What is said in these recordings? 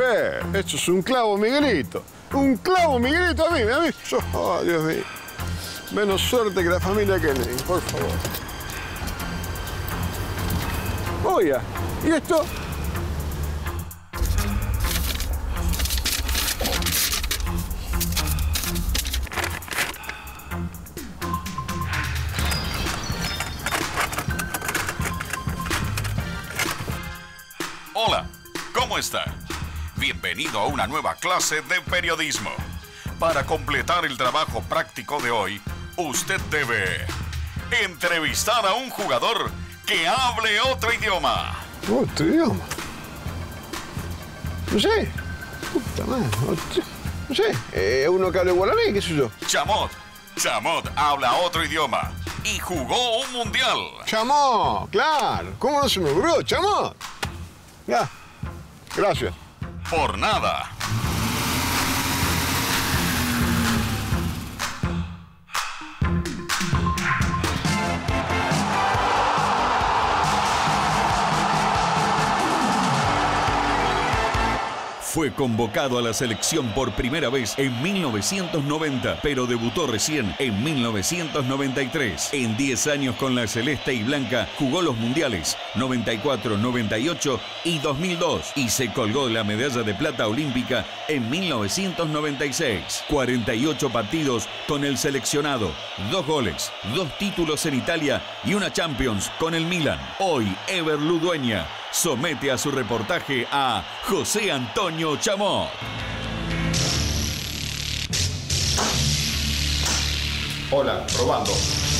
Esto es un clavo, Miguelito. Un clavo, Miguelito, a mí. Oh, Dios mío. Menos suerte que la familia Kennedy, por favor. Oiga, ¿y esto? Hola, ¿cómo está? Bienvenido a una nueva clase de periodismo. Para completar el trabajo práctico de hoy, usted debe entrevistar a un jugador que hable otro idioma. ¿Otro idioma? No sé. Puta madre. No sé. Uno que hable guaraní, qué sé yo. Chamot. Chamot habla otro idioma y jugó un mundial. Chamot, claro. ¿Cómo no se me ocurrió? Chamot. Ya. Gracias. Por nada. Fue convocado a la selección por primera vez en 1990, pero debutó recién en 1993. En 10 años con la celeste y blanca jugó los mundiales 94, 98 y 2002 y se colgó la medalla de plata olímpica en 1996. 48 partidos con el seleccionado, 2 goles, 2 títulos en Italia y una Champions con el Milan. Hoy Ever Ludueña somete a su reportaje a José Antonio Chamot. Hola, probando.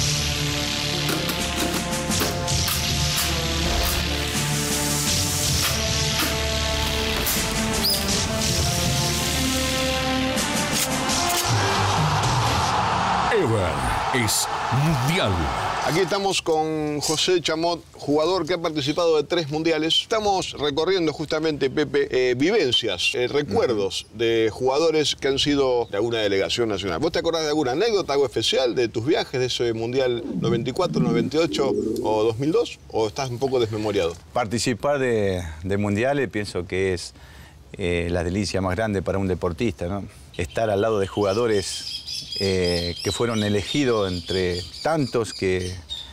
Ever es mundial. Aquí estamos con José Chamot, jugador que ha participado de 3 mundiales. Estamos recorriendo justamente, Pepe, vivencias, recuerdos de jugadores que han sido de alguna delegación nacional. ¿Vos te acordás de alguna anécdota, algo especial de tus viajes de ese mundial 94, 98 o 2002? ¿O estás un poco desmemoriado? Participar de mundiales pienso que es la delicia más grande para un deportista, ¿no? Estar al lado de jugadores que fueron elegidos entre tantos que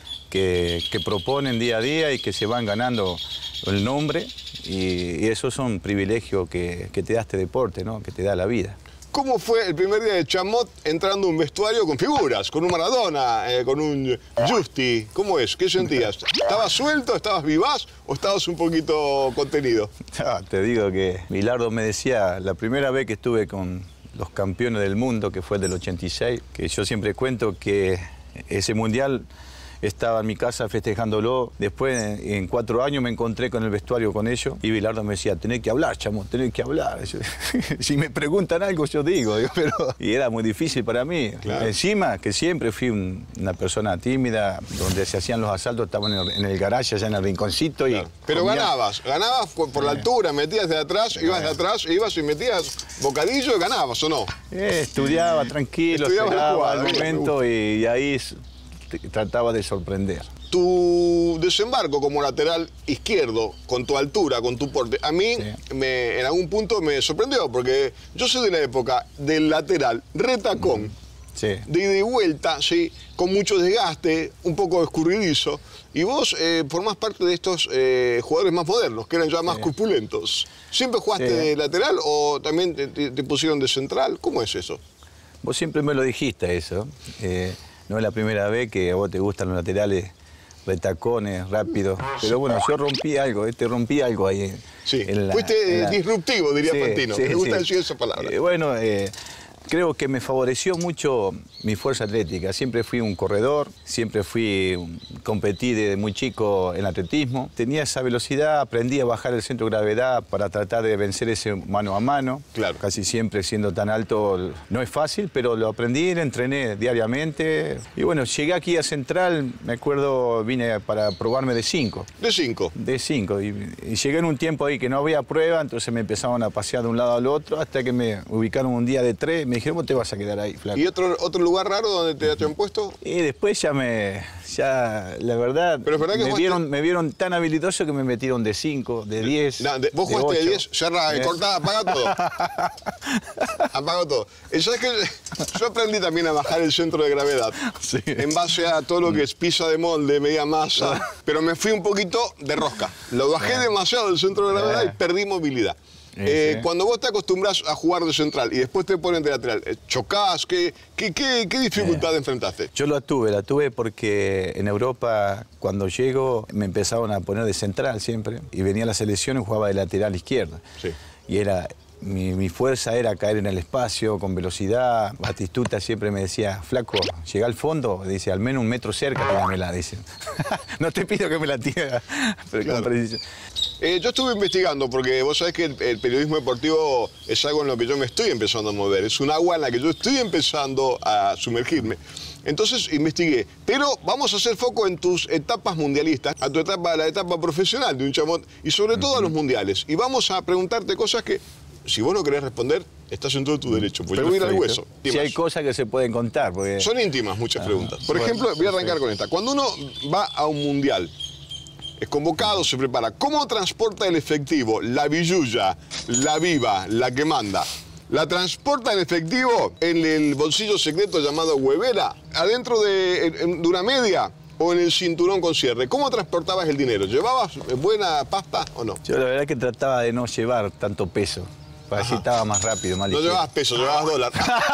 proponen día a día y que se van ganando el nombre, y eso es un privilegio que te da este deporte, ¿no? Que te da la vida. ¿Cómo fue el primer día de Chamot entrando a un vestuario con figuras, con un Maradona, con un Justi? ¿Cómo es? ¿Qué sentías? ¿Estabas suelto, estabas vivaz o estabas un poquito contenido? Te digo que Bilardo me decía, la primera vez que estuve con los campeones del mundo, que fue del 86, que yo siempre cuento que ese mundial estaba en mi casa festejándolo. Después, en 4 años, me encontré con el vestuario con ellos y Bilardo me decía, tenés que hablar, Chamot, tenés que hablar. Si me preguntan algo, yo digo. Pero... Y era muy difícil para mí. Claro. Encima, que siempre fui una persona tímida, donde se hacían los asaltos, estaban en el garaje, allá en el rinconcito. Claro. Pero comía... ganabas por la altura, metías de atrás, ibas de atrás, ibas y metías bocadillo y ganabas, ¿o no? Estudiaba tranquilo, esperaba el momento y ahí... trataba de sorprender. Tu desembarco como lateral izquierdo, con tu altura, con tu porte, a mí en algún punto me sorprendió, porque yo soy de la época del lateral retacón, de ida y vuelta, ¿sí? Con mucho desgaste, un poco escurridizo, y vos formás parte de estos jugadores más modernos, que eran ya más corpulentos. ¿Siempre jugaste de lateral o también te pusieron de central? ¿Cómo es eso? Vos siempre me lo dijiste eso. No es la primera vez que a vos te gustan los laterales retacones, rápidos. Pero bueno, yo rompí algo ahí. Sí, fuiste disruptivo, diría Fantino. Me gusta decir esa palabra. Bueno, creo que me favoreció mucho mi fuerza atlética. Siempre fui un corredor, competí desde muy chico en atletismo. Tenía esa velocidad, aprendí a bajar el centro de gravedad para tratar de vencer ese mano a mano. Claro. Casi siempre siendo tan alto no es fácil, pero lo aprendí, lo entrené diariamente. Y bueno, llegué aquí a Central, me acuerdo, vine para probarme de 5. ¿De 5? De 5. Y llegué en un tiempo ahí que no había prueba, entonces me empezaban a pasear de un lado al otro hasta que me ubicaron un día de 3. me dijeron, vos te vas a quedar ahí, flaco. ¿Y otro lugar raro donde te han puesto? Y después la verdad, Pero es verdad que me vieron tan habilidoso que me metieron de 5, de 10. No, vos jugaste de 10, cerra, cortá, apaga todo. Apaga todo. ¿Sabes qué? Yo aprendí también a bajar el centro de gravedad. Sí. En base a todo lo que es pizza de molde, media masa. Pero me fui un poquito de rosca. Lo bajé demasiado del centro de gravedad y perdí movilidad. Cuando vos te acostumbras a jugar de central y después te ponen de lateral, ¿chocás? ¿Qué dificultad enfrentaste? Yo la tuve porque en Europa, cuando llego, me empezaban a poner de central siempre. Y venía a la selección y jugaba de lateral izquierdo. Sí. Y era... Mi fuerza era caer en el espacio con velocidad. Batistuta siempre me decía, flaco, llega al fondo, dice, al menos un metro cerca, tíramela, dice. No te pido que me la tire, pero claro. con precisión. Yo estuve investigando, porque vos sabés que el periodismo deportivo es algo en lo que yo me estoy empezando a mover. Es un agua en la que yo estoy empezando a sumergirme. Entonces investigué, pero vamos a hacer foco en tus etapas mundialistas, a tu etapa, la etapa profesional de un chamón, y sobre todo a los mundiales. Y vamos a preguntarte cosas que, si vos no querés responder, estás en todo tu derecho, pues yo voy a ir al hueso. Si hay cosas que se pueden contar. Porque... Son íntimas muchas preguntas. Por ejemplo, voy a arrancar con esta. Cuando uno va a un mundial, es convocado, se prepara, ¿cómo transporta el efectivo, la billulla, la viva, la que manda? ¿La transporta en efectivo en el bolsillo secreto llamado huevera, adentro de una media o en el cinturón con cierre? ¿Cómo transportabas el dinero? ¿Llevabas buena pasta o no? Yo la verdad que trataba de no llevar tanto peso, para así estaba más rápido, más ligero. No llevabas peso, llevabas dólar.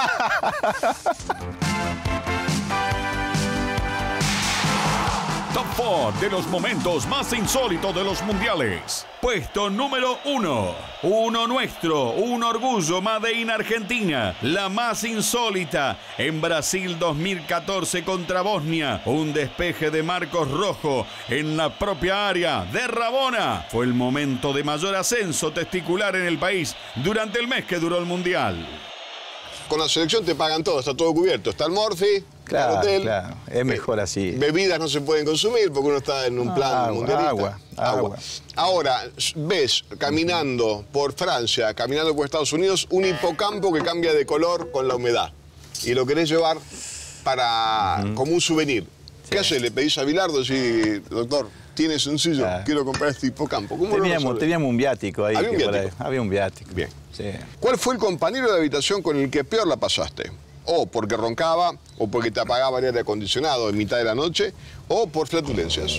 Top 4 de los momentos más insólitos de los mundiales. Puesto número 1. Uno nuestro, un orgullo Made in Argentina. La más insólita. En Brasil 2014 contra Bosnia. Un despeje de Marcos Rojo en la propia área de Rabona. Fue el momento de mayor ascenso testicular en el país durante el mes que duró el mundial. Con la selección te pagan todo, está todo cubierto. Está el Morphy, claro, el hotel. Claro, es mejor así. Bebidas no se pueden consumir porque uno está en un plan mundialista. Agua. Ahora, ves caminando por Francia, caminando por Estados Unidos, un hipocampo que cambia de color con la humedad. Y lo querés llevar para como un souvenir. Sí. ¿Qué haces? Le pedís a Bilardo y doctor, tiene sencillo, quiero comprar este hipocampo. ¿Cómo teníamos un viático ahí. ¿Había un viático? Había un viático. Bien. Sí. ¿Cuál fue el compañero de habitación con el que peor la pasaste? O porque roncaba, o porque te apagaba el aire acondicionado en mitad de la noche, o por flatulencias.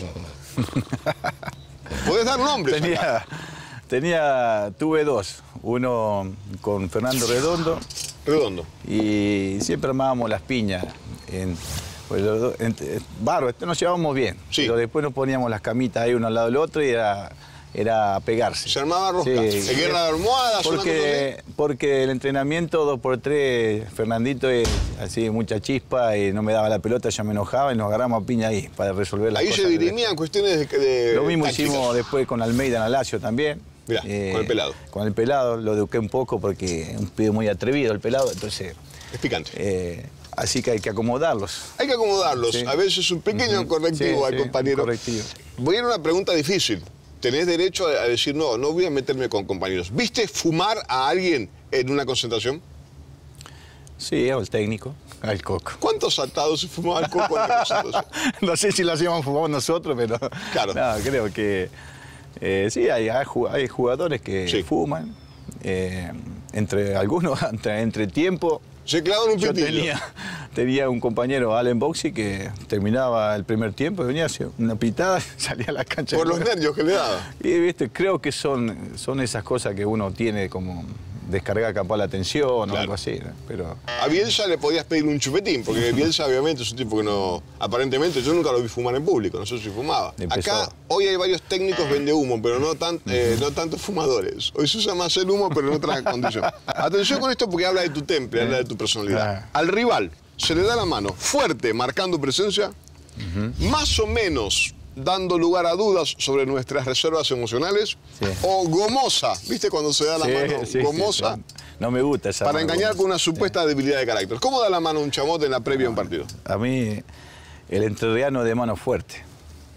¿Podés dar nombres? Tuve dos. Uno con Fernando Redondo. Y siempre armábamos las piñas. Nos llevábamos bien. Sí. Pero después nos poníamos las camitas ahí uno al lado del otro y era pegarse. Se armaba rosca. Sí. ¿Guerra de almohadas? Porque el entrenamiento 2x3, Fernandito es así, mucha chispa y no me daba la pelota, ya me enojaba y nos agarramos a piña ahí para resolver las cosas. Ahí se dirimían cuestiones de Lo mismo tácticas. Hicimos después con Almeida en Alacio también. Mirá, con el pelado. Con el pelado lo eduqué un poco porque es un pibe muy atrevido el pelado, entonces... Es picante. Así que hay que acomodarlos. Hay que acomodarlos. Sí. A veces un pequeño correctivo al compañero. Correctivo. Voy a ir a una pregunta difícil. Tenés derecho a decir, no voy a meterme con compañeros. ¿Viste fumar a alguien en una concentración? Sí, al técnico, al Coco. ¿Cuántos atados se fumaba el Coco en la concentración? No sé si lo hacíamos fumar nosotros, pero... Claro. No, creo que... sí, hay jugadores que fuman. Entre algunos, entre tiempo... Se clavan un pitillo. Yo tenía un compañero, Allen Boxy, que terminaba el primer tiempo y venía hacia una pitada y salía a la cancha. Por los nervios que le daba. Y viste, creo que son esas cosas que uno tiene como descargar capaz la atención o algo así, ¿no? Pero... A Bielsa le podías pedir un chupetín, porque Bielsa obviamente es un tipo que no... Aparentemente yo nunca lo vi fumar en público, no sé si fumaba. Acá hoy hay varios técnicos vendehumo, pero no tantos fumadores. Hoy se usa más el humo, pero en otra condición. Atención con esto porque habla de tu temple, habla de tu personalidad. Al rival se le da la mano fuerte, marcando presencia, más o menos dando lugar a dudas sobre nuestras reservas emocionales, o gomosa, ¿viste cuando se da la mano gomosa? Sí. No me gusta esa para mano engañar gomosa. con una supuesta debilidad de carácter. ¿Cómo da la mano un chamote en la previa de un partido? A mí, el entrerriano de mano fuerte.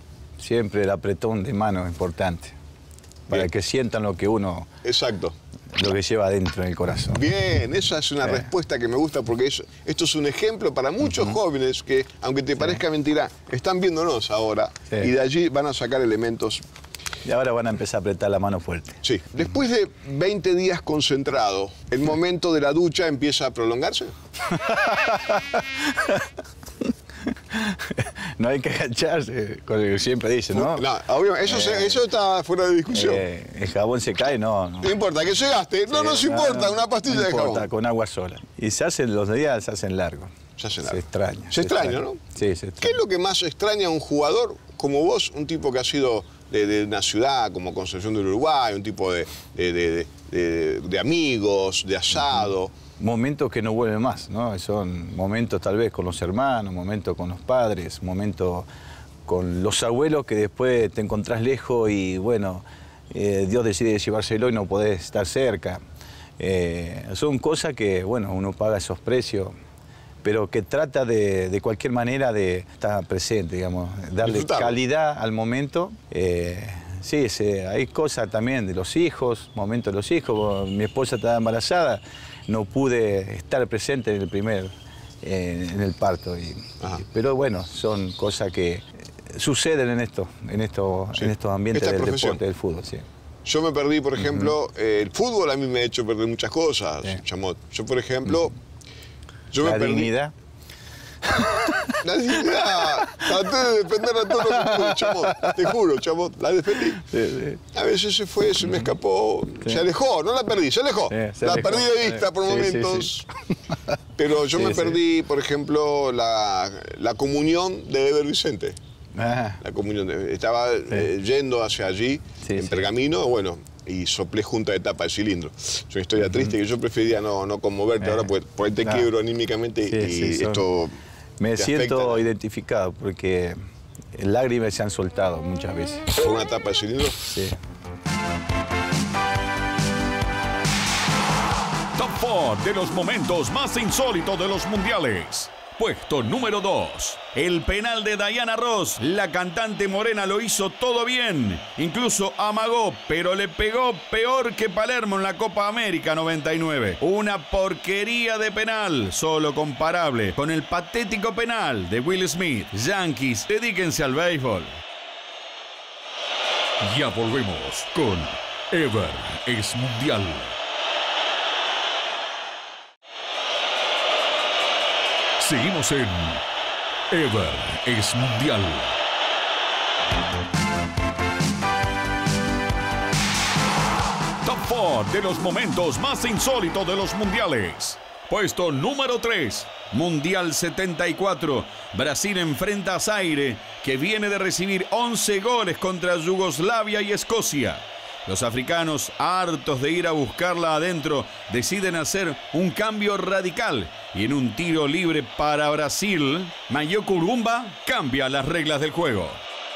Siempre el apretón de mano es importante. Para que sientan lo que uno... Exacto. lo que lleva adentro en el corazón. Bien, esa es una respuesta que me gusta porque esto es un ejemplo para muchos jóvenes que, aunque te parezca mentira, están viéndonos ahora y de allí van a sacar elementos. Y ahora van a empezar a apretar la mano fuerte. Sí. Después de 20 días concentrado, ¿el momento de la ducha empieza a prolongarse? No hay que agacharse, con lo que siempre dicen, ¿no? No, obviamente, eso está fuera de discusión. El jabón se cae, no. No importa, que se gaste. No nos importa, una pastilla de jabón. Con agua sola. Y los días se hacen largos. Se hacen largos. Se extraña. Se extraña, ¿no? Sí, se extraña. ¿Qué es lo que más extraña a un jugador como vos, un tipo que ha sido de una ciudad como Concepción del Uruguay, un tipo de amigos, de asado? Momentos que no vuelven más, ¿no? Son momentos tal vez con los hermanos, momentos con los padres, momentos con los abuelos que después te encontrás lejos y bueno, Dios decide llevárselo y no podés estar cerca. Son cosas que, bueno, uno paga esos precios, pero que trata de cualquier manera de estar presente, digamos, darle calidad al momento. Sí, hay cosas también de los hijos, momentos de los hijos. Mi esposa estaba embarazada, no pude estar presente en el parto. Pero bueno, son cosas que suceden en estos ambientes del deporte, del fútbol. Sí. Yo me perdí, por ejemplo, el fútbol a mí me ha hecho perder muchas cosas, Chamot. Yo, por ejemplo, dignidad. La dignidad, traté de defender a todo lo que pude, Chamot. Te juro, Chamot, la defendí. A veces se fue, se me escapó, se alejó, no la perdí, se alejó. La perdí de vista por momentos. Pero yo me perdí, por ejemplo, la comunión de Ever Vicente. La comunión. Estaba yendo hacia allí, en Pergamino, bueno, y soplé junta de tapa de cilindro. Es una historia triste que yo prefería no conmoverte ahora, porque por ahí te quiebro anímicamente y esto... Me siento identificado porque lágrimas se han soltado muchas veces. ¿Por una tapa de cilindro? Sí. Top 4 de los momentos más insólitos de los mundiales. Puesto número 2. El penal de Diana Ross. La cantante morena lo hizo todo bien. Incluso amagó, pero le pegó peor que Palermo en la Copa América 99. Una porquería de penal, solo comparable con el patético penal de Will Smith. Yankees, dedíquense al béisbol. Ya volvemos con Ever es Mundial. Seguimos en Ever es Mundial. Top 4 de los momentos más insólitos de los mundiales. Puesto número 3. Mundial 74. Brasil enfrenta a Zaire, que viene de recibir 11 goles contra Yugoslavia y Escocia. Los africanos, hartos de ir a buscarla adentro, deciden hacer un cambio radical y en un tiro libre para Brasil, Mayoko Urumba cambia las reglas del juego.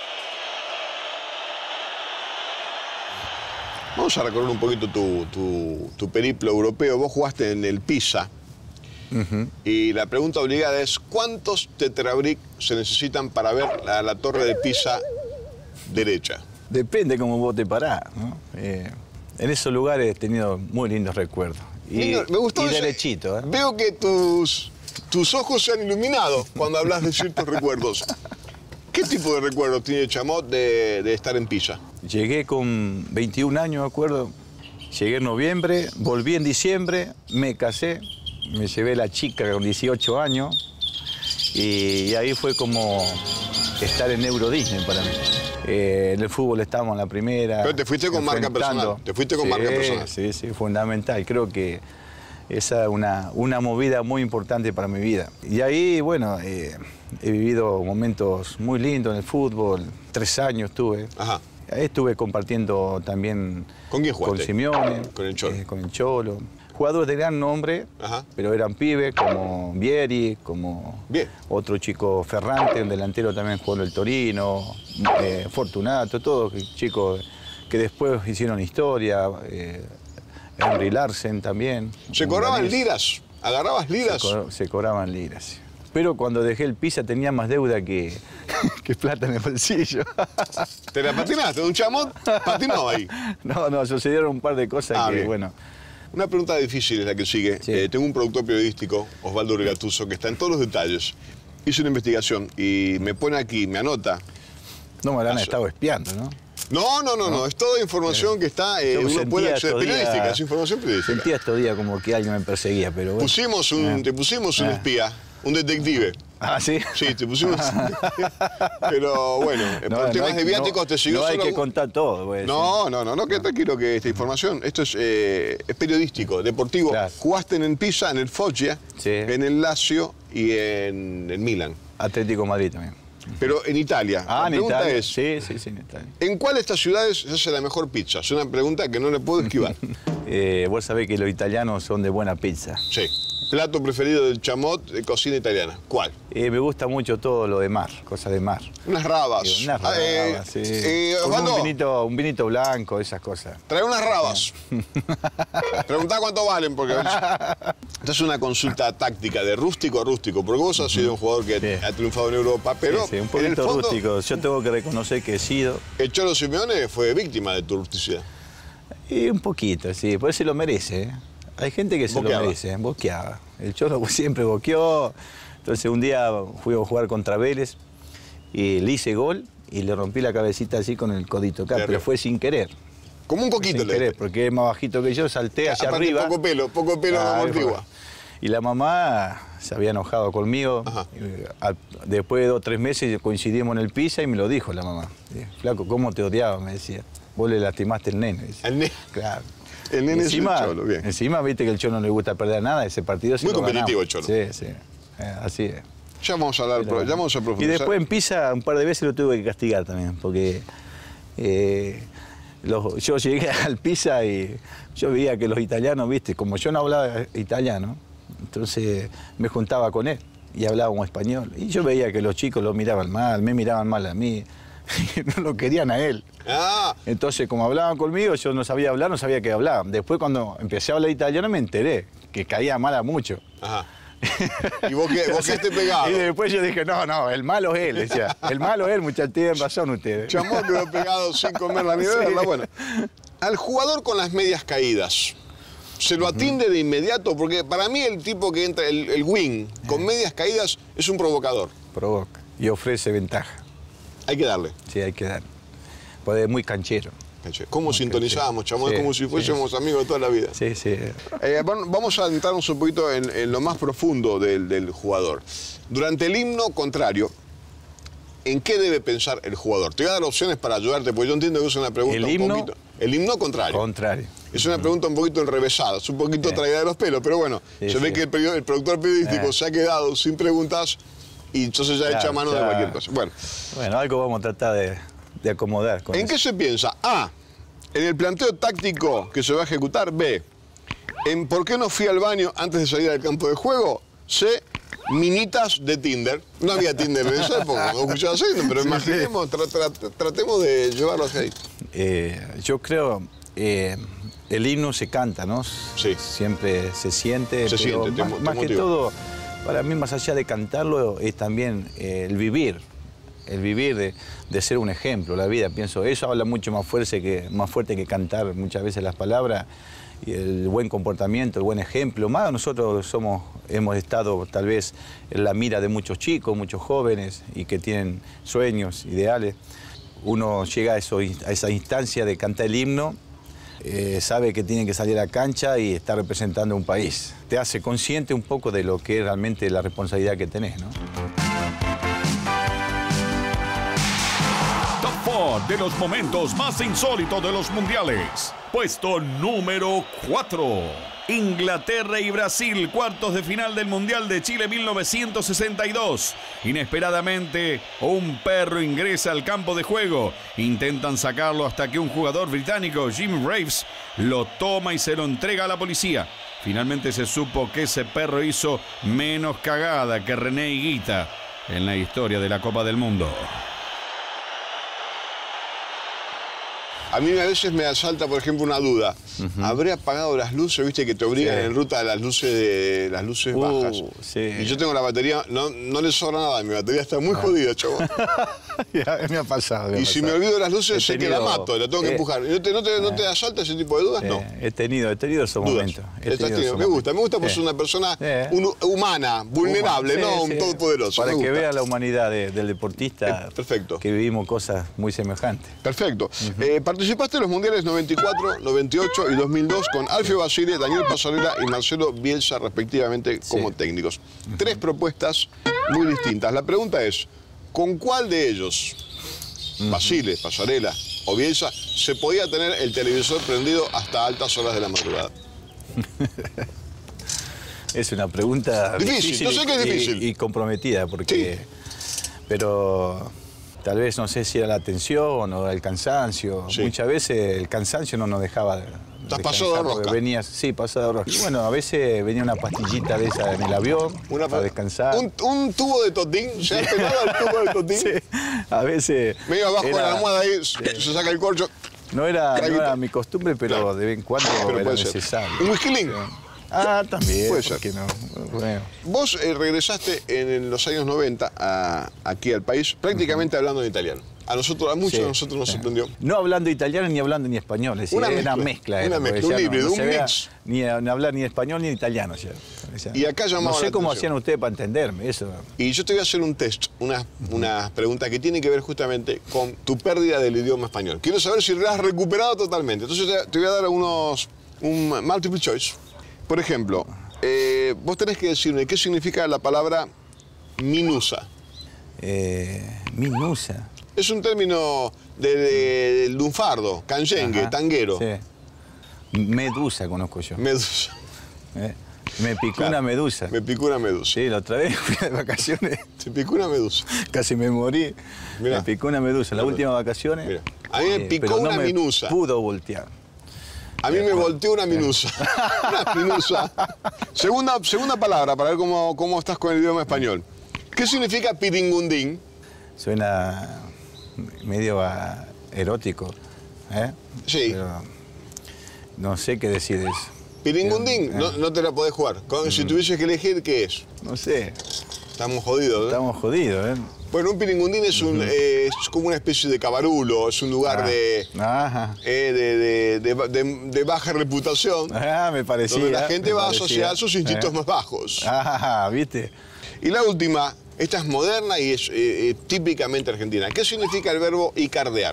Vamos a recorrer un poquito tu periplo europeo. Vos jugaste en el Pisa y la pregunta obligada es ¿cuántos tetrabric se necesitan para ver la torre de Pisa derecha? Depende cómo vos te parás, ¿no? En esos lugares he tenido muy lindos recuerdos. Me gustó derechito. Veo que tus ojos se han iluminado cuando hablas de ciertos recuerdos. ¿Qué tipo de recuerdos tiene Chamot de estar en Pisa? Llegué con 21 años, me acuerdo. Llegué en noviembre, volví en diciembre, me casé, me llevé la chica con 18 años y ahí fue como estar en Euro Disney para mí. En el fútbol estábamos en la primera. Pero te fuiste con marca personal. Te fuiste con marca personal. Sí, fundamental. Creo que esa es una movida muy importante para mi vida. Y ahí, bueno, he vivido momentos muy lindos en el fútbol. 3 años estuve. Ajá. Ahí estuve compartiendo también. ¿Con quién jugaste? Con Simeone. Con el Cholo. Con el Cholo. Jugadores de gran nombre, pero eran pibes como Vieri, como otro chico Ferrante, un delantero también jugó en el Torino, Fortunato, todos chicos que después hicieron historia, Henry Larsen también. ¿Se cobraban liras? ¿Agarrabas liras? Se cobraban liras. Pero cuando dejé el Pisa tenía más deuda que plata en el bolsillo. ¿Te la patinaste? ¿Un Chamot patinó ahí? No, sucedieron un par de cosas que, bueno, Una pregunta difícil es la que sigue. Sí. Tengo un productor periodístico, Osvaldo Regatuso, que está en todos los detalles. Hizo una investigación y me pone aquí, me anota. No me la han estado espiando, ¿no? No. Es toda información que está, uno puede acceder. Periodística, es información periodística. Sentía estos días como que alguien me perseguía, pero bueno. Te pusimos un espía, un detective. Ah, ¿sí? Sí, te pusimos. Pero bueno, por temas de viáticos te siguió no solo. hay que contar todo. Pues, No, quédate tranquilo que esta información, esto es periodístico, deportivo. Claro. Jugaste en el Pisa, en el Foggia, Sí. en el Lazio y en el Milan. Atlético Madrid también. Pero en Italia. Ah, la en pregunta Italia. es, Sí, en Italia. ¿en cuál de estas ciudades se hace la mejor pizza? Es una pregunta que no le puedo esquivar. Vos sabés que los italianos son de buena pizza. Sí. Plato preferido del Chamot de cocina italiana. ¿Cuál? Me gusta mucho todo lo de mar, cosas de mar. Unas rabas. Unas rabas, sí. Con Osvaldo, un vinito blanco, esas cosas. trae unas rabas. Preguntá cuánto valen, porque esta es una consulta táctica de rústico a rústico, porque vos has sido un jugador que Sí. ha triunfado en Europa, pero Sí, un en el poquito fondo, rústico. Yo tengo que reconocer que he sido. el Cholo Simeone fue víctima de tu rusticidad. Y un poquito, sí, por eso se lo merece. ¿Eh? Hay gente que se Boqueaba. lo merece, boqueaba. El Cholo siempre boqueó. Entonces un día fui a jugar contra Vélez y le hice gol y le rompí la cabecita así con el codito acá, pero fue sin querer. Como un coquito Sin le querer, porque es más bajito que yo, salté hacia Aparte, arriba. poco pelo Ah, amortigua. Y la mamá se había enojado conmigo. Ajá. Después de 2 o 3 meses coincidimos en el Pisa y me lo dijo la mamá. Flaco, ¿cómo te odiaba? Me decía. Vos le lastimaste el nene. Decía. Al nene. Claro. El nene encima, es el Cholo, bien. Encima, viste que el Cholo no le gusta perder nada, ese partido sí Muy lo competitivo ganamos. el Cholo. Sí. Así es. Ya vamos a hablar, Pero- ya vamos a y profundizar. después en Pisa un par de veces lo tuve que castigar también, porque yo llegué al Pisa y yo veía que los italianos, viste, como yo no hablaba italiano, entonces me juntaba con él y hablábamos español. Y yo veía que los chicos lo miraban mal, me miraban mal a mí, y no lo querían a él. Ah, Entonces, como hablaban conmigo, yo no sabía hablar, no sabía qué hablaban. Después, cuando empecé a hablar italiano, me enteré que caía mal a mucho. ajá. Y vos quedaste pegado. Y después yo dije, no, el malo es él. Decía, el malo es él, muchachos, tienen razón ustedes. Chamón quedó pegado sin comer la nieve. Sí. Bueno, al jugador con las medias caídas, ¿se lo atiende de inmediato? Porque para mí el tipo que entra, el wing, con medias caídas, es un provocador. Provoca y ofrece ventaja. Hay que darle. Sí, hay que dar. Pues es muy canchero. ¿Cómo sintonizábamos, Chamón? Sí, Es como si fuésemos amigos de toda la vida. Sí. Vamos a adentrarnos un poquito en lo más profundo del jugador. Durante el himno contrario, ¿en qué debe pensar el jugador? Te voy a dar opciones para ayudarte, porque yo entiendo que es una pregunta ¿El un himno? poquito... El himno contrario. Contrario. Es una pregunta un poquito enrevesada, es un poquito traída de los pelos, pero bueno, Sí, se ve sí. que el productor periodístico se ha quedado sin preguntas y entonces ya Claro, echa mano de ya. cualquier cosa. Bueno, Bueno, algo vamos a tratar de acomodar. Con ¿en eso. qué se piensa? A, en el planteo táctico que se va a ejecutar. B, en por qué no fui al baño antes de salir al campo de juego. C, minitas de Tinder. No había Tinder en esa época, no escuchaba así, pero imaginemos, tratemos de llevarlo hacia ahí. Yo creo, el himno se canta, ¿no? Sí. Siempre se siente. Se pero siente, te más que motiva. todo, para mí, más allá de cantarlo, es también el vivir. El vivir de ser un ejemplo, la vida, pienso. Eso habla mucho más fuerte que cantar muchas veces las palabras. Y el buen comportamiento, el buen ejemplo. Más nosotros hemos estado tal vez en la mira de muchos chicos, muchos jóvenes y que tienen sueños, ideales. Uno llega a esa instancia de cantar el himno, sabe que tiene que salir a la cancha y estar representando a un país. Te hace consciente un poco de lo que es realmente la responsabilidad que tenés, ¿no? Top 4 de los momentos más insólitos de los mundiales. Puesto número 4. Inglaterra y Brasil, cuartos de final del Mundial de Chile 1962. Inesperadamente, un perro ingresa al campo de juego. Intentan sacarlo hasta que un jugador británico, Jim Raves, lo toma y se lo entrega a la policía. Finalmente se supo que ese perro hizo menos cagada que René Higuita en la historia de la Copa del Mundo. A mí a veces me asalta, por ejemplo, una duda. ¿Habré apagado las luces? Viste que te obligan en ruta a las luces bajas. Sí. Y yo tengo la batería, no le sobra nada, mi batería está muy jodida, chavo. Me ha pasado. Y si me olvido las luces, sé que la mato, la tengo que empujar. ¿No te asalta ese tipo de dudas? No. He tenido esos momentos. Me gusta porque soy una persona humana, vulnerable, no un todopoderoso. Para que vea la humanidad del deportista, perfecto. Que vivimos cosas muy semejantes. Perfecto. Participaste en los mundiales 94, 98 y 2002 con Alfio Basile, Daniel Passarella y Marcelo Bielsa, respectivamente, como técnicos. 3 propuestas muy distintas. La pregunta es, ¿con cuál de ellos, Basile, Passarella o Bielsa, se podía tener el televisor prendido hasta altas horas de la madrugada? Es una pregunta difícil, yo sé que es difícil. Y comprometida, porque... Sí. Pero tal vez no sé si era la tensión o el cansancio. Sí. Muchas veces el cansancio no nos dejaba... ¿Estás pasado de rosca? Sí, pasado de rosca. Bueno, a veces venía una pastillita de esa en el avión para descansar. ¿Un tubo de totín? ¿Se ha pegado el tubo de totín? Sí, a veces... Medio abajo de la almohada ahí, se saca el corcho. No era mi costumbre, pero de vez en cuando era necesario. ¿Un whisky? También. Puede ser. No? Bueno. Vos regresaste en los años 90 aquí al país prácticamente hablando en italiano. A muchos de nosotros nos sorprendió. No hablando italiano ni hablando ni español, es decir, era una mezcla. Un híbrido, un mix. Ni hablar ni español ni italiano. Y acá llamaba no sé cómo hacían ustedes para entenderme eso. Y yo te voy a hacer un test, una pregunta que tiene que ver justamente con tu pérdida del idioma español. Quiero saber si la has recuperado totalmente. Entonces te voy a dar un multiple choice. Por ejemplo, vos tenés que decirme qué significa la palabra minusa. Minusa. Es un término del lunfardo, canyengue, tanguero. Sí. Medusa conozco yo. Medusa. Me picó una medusa. Me picó una medusa. Sí, la otra vez fui de vacaciones. Te picó una medusa. Casi me morí. Mirá. Me picó una medusa. Las últimas vacaciones. Mirá. A mí me picó una minusa. Pudo voltear. A mí me volteó una minusa. Una minusa. Segunda palabra, para ver cómo estás con el idioma español. ¿Qué significa piringundín? Suena medio erótico, ¿eh? Sí. Pero no sé qué decir de eso. Piringundín, no te la podés jugar. Si tuvieses que elegir, ¿qué es? No sé. Estamos jodidos, ¿eh? Estamos jodidos, ¿eh? Bueno, un piringundín es como una especie de cabarulo, es un lugar de baja reputación. Me parecía. Donde la gente va a asociar sus instintos más bajos. ¿Viste? Y la última, esta es moderna y es típicamente argentina. ¿Qué significa el verbo icardear?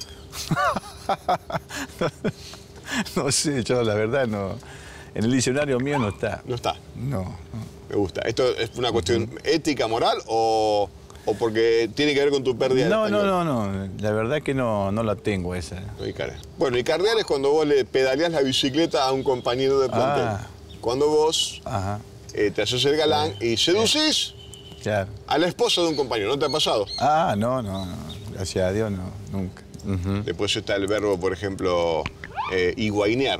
No sé, yo la verdad no. En el diccionario mío no está. No está. No. Me gusta. ¿Esto es una cuestión ética, moral o porque tiene que ver con tu pérdida del español? No. La verdad que no la tengo esa. No, bueno, icardear es cuando vos le pedaleás la bicicleta a un compañero de plantel. Cuando vos te haces el galán y seducís a la esposa de un compañero. ¿No te ha pasado? No. Gracias a Dios, no, nunca. Después está el verbo, por ejemplo, higuainear.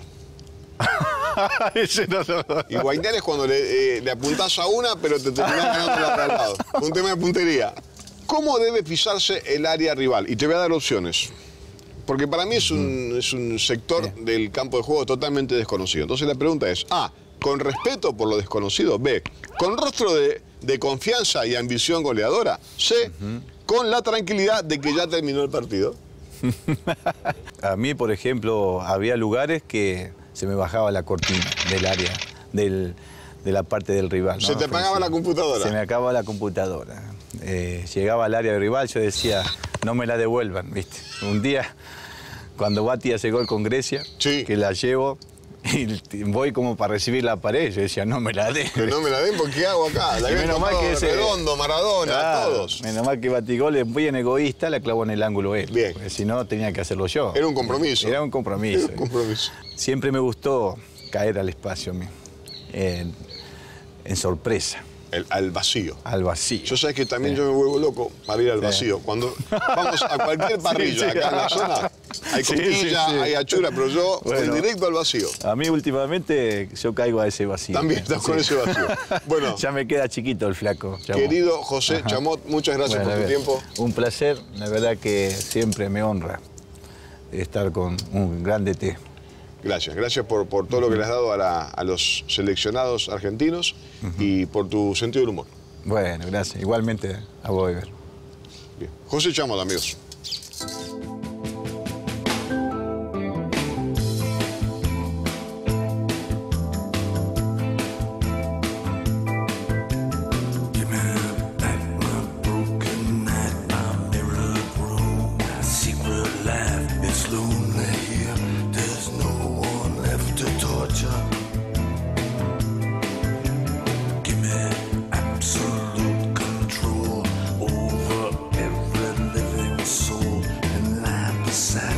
Higuainear es cuando le apuntás a una, pero te terminás ganando la de al lado. Un tema de puntería. ¿Cómo debe pisarse el área rival? Y te voy a dar opciones. Porque para mí es un sector del campo de juego totalmente desconocido. Entonces la pregunta es, A, con respeto por lo desconocido. B, con rostro de confianza y ambición goleadora. C, con la tranquilidad de que ya terminó el partido. A mí, por ejemplo, había lugares que se me bajaba la cortina del área, de la parte del rival. ¿Se te apagaba la computadora? Se me acababa la computadora. Llegaba al área del rival, yo decía, no me la devuelvan, ¿viste? Un día, cuando Bati hace gol con Grecia, que la llevo, y voy como para recibir la pared, yo decía, no me la den. Que no me la den, porque ¿qué hago acá? La habían tomado Redondo, Maradona, todos. Menos mal que Batigol es bien egoísta, la clavó en el ángulo él. Bien. Porque si no, tenía que hacerlo yo. Era un compromiso. Era un compromiso. Era un compromiso. Siempre me gustó caer al espacio, en sorpresa. Al vacío. Al vacío. Yo sabes que también yo me vuelvo loco para ir al vacío. Cuando vamos a cualquier parrilla acá en la zona, hay costilla, hay achura, pero yo voy directo al vacío. A mí últimamente yo caigo a ese vacío. También estás con ese vacío. Bueno, ya me queda chiquito el flaco. Chamot. Querido José Chamot, muchas gracias por tu tiempo. Un placer, la verdad que siempre me honra estar con un gran DT. Gracias por todo lo que le has dado a los seleccionados argentinos y por tu sentido del humor. Bueno, gracias. Igualmente a vos, Iber. Bien. José Chamot, amigos. Soul and lie beside